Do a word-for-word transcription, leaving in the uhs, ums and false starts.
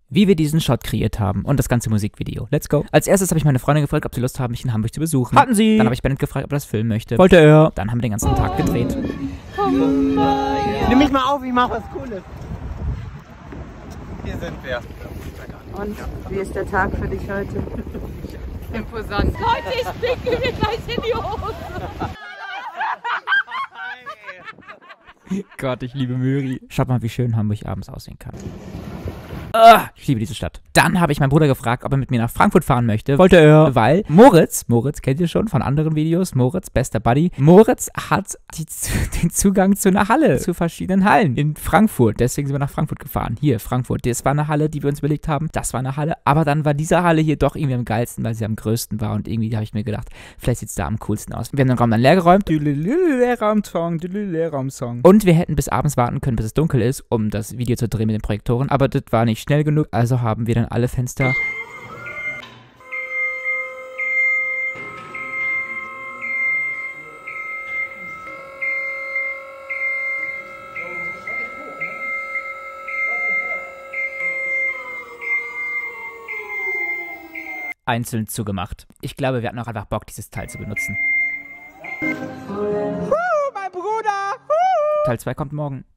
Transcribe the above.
wie wir diesen Shot kreiert haben und das ganze Musikvideo. Let's go. Als erstes habe ich meine Freundin gefragt, ob sie Lust haben, mich in Hamburg zu besuchen. Hatten sie. Dann habe ich Bennett gefragt, ob er das filmen möchte. Wollte er. Dann haben wir den ganzen Tag gedreht. Nimm mich mal auf, ich mache was Cooles. Hier sind wir. Und wie ist der Tag für dich heute? Imposant. Leute, ich pinkel mir gleich in die Hose. Gott, ich liebe Möri. Schaut mal, wie schön Hamburg abends aussehen kann. Ah, ich liebe diese Stadt. Dann habe ich meinen Bruder gefragt, ob er mit mir nach Frankfurt fahren möchte. Wollte er. Weil Moritz, Moritz kennt ihr schon von anderen Videos, Moritz, bester Buddy. Moritz hat die, den Zugang zu einer Halle, zu verschiedenen Hallen in Frankfurt. Deswegen sind wir nach Frankfurt gefahren. Hier, Frankfurt. Das war eine Halle, die wir uns überlegt haben. Das war eine Halle. Aber dann war diese Halle hier doch irgendwie am geilsten, weil sie am größten war. Und irgendwie habe ich mir gedacht, vielleicht sieht es da am coolsten aus. Wir haben den Raum dann leer geräumt. Leerraum-Song, Leerraum-Song. Und wir hätten bis abends warten können, bis es dunkel ist, um das Video zu drehen mit den Projektoren. Aber das war nicht schnell genug, also haben wir dann alle Fenster einzeln zugemacht. Ich glaube, wir hatten auch einfach Bock, dieses Teil zu benutzen. Mein Bruder! Teil zwei kommt morgen.